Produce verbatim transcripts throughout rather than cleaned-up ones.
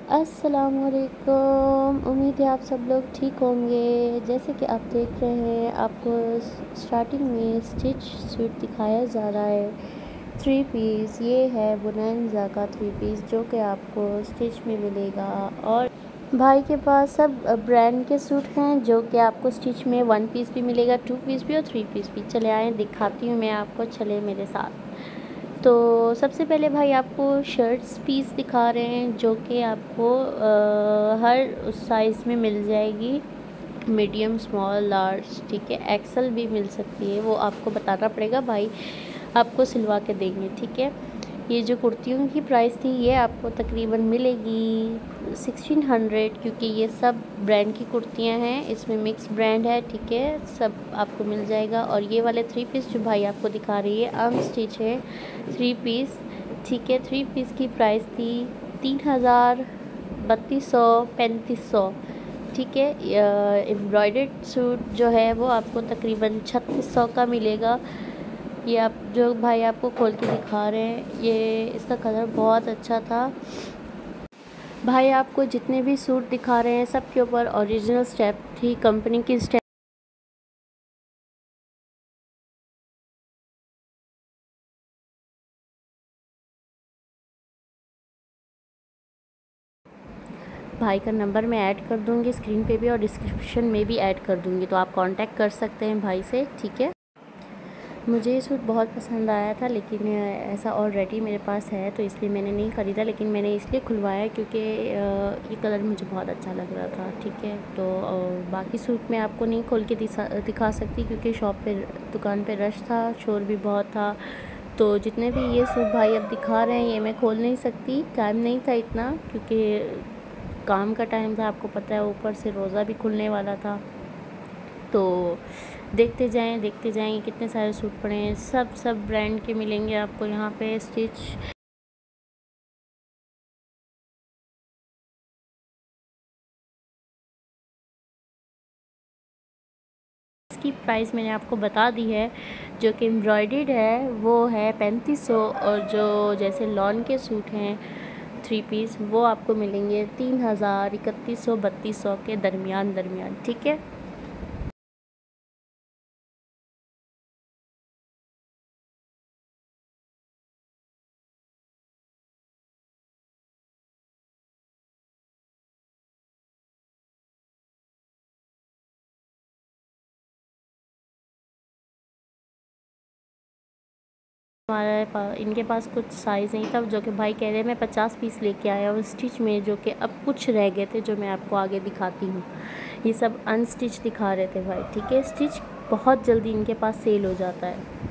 अस्सलामुअलैकुम। उम्मीद है आप सब लोग ठीक होंगे। जैसे कि आप देख रहे हैं, आपको स्टार्टिंग में स्टिच सूट दिखाया जा रहा है। थ्री पीस ये है बोनांजा का थ्री पीस, जो कि आपको स्टिच में मिलेगा। और भाई के पास सब ब्रांड के सूट हैं, जो कि आपको स्टिच में वन पीस भी मिलेगा, टू पीस भी और थ्री पीस भी। चले आए दिखाती हूँ मैं आपको, चले मेरे साथ। तो सबसे पहले भाई आपको शर्ट्स पीस दिखा रहे हैं, जो कि आपको आ, हर उस साइज़ में मिल जाएगी। मीडियम, स्मॉल, लार्ज, ठीक है, एक्सल भी मिल सकती है। वो आपको बताना पड़ेगा, भाई आपको सिलवा के देंगे, ठीक है। ये जो कुर्तियों की प्राइस थी, ये आपको तकरीबन मिलेगी सिक्सटीन हंड्रेड, क्योंकि ये सब ब्रांड की कुर्तियां हैं, इसमें मिक्स ब्रांड है, ठीक है, सब आपको मिल जाएगा। और ये वाले थ्री पीस जो भाई आपको दिखा रही है, अनस्टिच है थ्री पीस, ठीक है। थ्री पीस की प्राइस थी तीन हज़ार बत्तीस सौ पैंतीस सौ, ठीक है। एम्ब्रॉयडर्ड सूट जो है वो आपको तकरीबन छत्तीस सौ का मिलेगा। ये आप जो भाई आपको खोल के दिखा रहे हैं, ये इसका कलर बहुत अच्छा था। भाई आपको जितने भी सूट दिखा रहे हैं, सब के ऊपर ओरिजिनल स्टेप थी, कंपनी की स्टेप। भाई का नंबर मैं ऐड कर दूंगी स्क्रीन पे भी, और डिस्क्रिप्शन में भी ऐड कर दूंगी, तो आप कांटेक्ट कर सकते हैं भाई से, ठीक है। मुझे ये सूट बहुत पसंद आया था, लेकिन ऐसा ऑलरेडी मेरे पास है, तो इसलिए मैंने नहीं ख़रीदा। लेकिन मैंने इसलिए खुलवाया क्योंकि ये कलर मुझे बहुत अच्छा लग रहा था, ठीक है। तो और बाकी सूट मैं आपको नहीं खोल के दिखा सकती, क्योंकि शॉप पे, दुकान पे रश था, शोर भी बहुत था। तो जितने भी ये सूट भाई अब दिखा रहे हैं, ये मैं खोल नहीं सकती, टाइम नहीं था इतना, क्योंकि काम का टाइम था, आपको पता है, ऊपर से रोज़ा भी खुलने वाला था। तो देखते जाएं देखते जाएं कितने सारे सूट पड़े हैं, सब सब ब्रांड के मिलेंगे आपको यहाँ पे स्टिच। इसकी प्राइस मैंने आपको बता दी है। जो कि एम्ब्रॉयडर्ड है वो है पैंतीस सौ, और जो जैसे लॉन के सूट हैं थ्री पीस, वो आपको मिलेंगे तीन हज़ार इकतीस सौ बत्तीस सौ के दरमियान दरमियान, ठीक है। हमारे पास इनके पास कुछ साइज़ नहीं था, जो कि भाई कह रहे हैं मैं पचास पीस लेके आया हूँ स्टिच में, जो कि अब कुछ रह गए थे, जो मैं आपको आगे दिखाती हूँ। ये सब अनस्टिच दिखा रहे थे भाई, ठीक है। स्टिच बहुत जल्दी इनके पास सेल हो जाता है।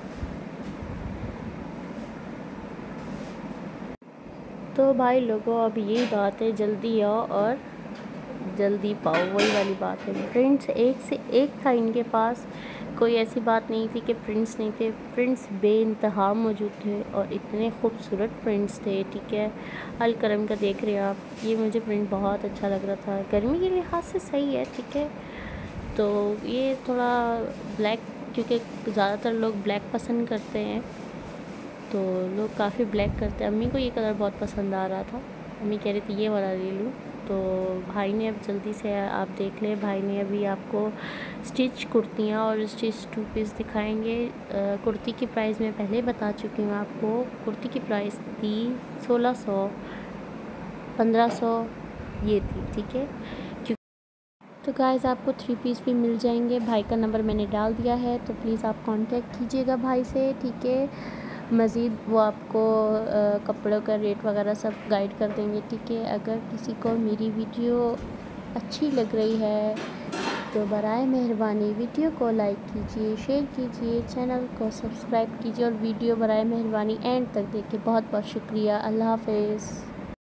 तो भाई लोगों, अब यही बात है, जल्दी आओ और जल्दी पाओ, वही वाली बात है। प्रिंट्स एक से एक था इनके पास, कोई ऐसी बात नहीं थी कि प्रिंट्स नहीं थे। प्रिंट्स बेइंतहा मौजूद थे, और इतने खूबसूरत प्रिंट्स थे, ठीक है। अल करम का देख रहे हैं आप, ये मुझे प्रिंट बहुत अच्छा लग रहा था, गर्मी के लिहाज से सही है, ठीक है। तो ये थोड़ा ब्लैक, क्योंकि ज़्यादातर लोग ब्लैक पसंद करते हैं, तो लोग काफ़ी ब्लैक करते हैं। अम्मी को ये कलर बहुत पसंद आ रहा था, अम्मी कह रही थी ये वाला ले लूँ। तो भाई ने अब जल्दी से, आप देख लें, भाई ने अभी आपको स्टिच कुर्तियाँ और स्टिच टू पीस दिखाएंगे। कुर्ती की प्राइस मैं पहले बता चुकी हूँ आपको। कुर्ती की प्राइस थी सोलह सौ, पंद्रह सौ ये थी, ठीक है। तो गाइज़ आपको थ्री पीस भी मिल जाएंगे। भाई का नंबर मैंने डाल दिया है, तो प्लीज़ आप कांटेक्ट कीजिएगा भाई से, ठीक है। मज़ीद वो आपको आ, कपड़ों का रेट वगैरह सब गाइड कर देंगे, ठीक है। अगर किसी को मेरी वीडियो अच्छी लग रही है, तो बराए मेहरबानी वीडियो को लाइक कीजिए, शेयर कीजिए, चैनल को सब्सक्राइब कीजिए, और वीडियो बराए मेहरबानी एंड तक देखिए। बहुत बहुत शुक्रिया। अल्लाह हाफ़िज़।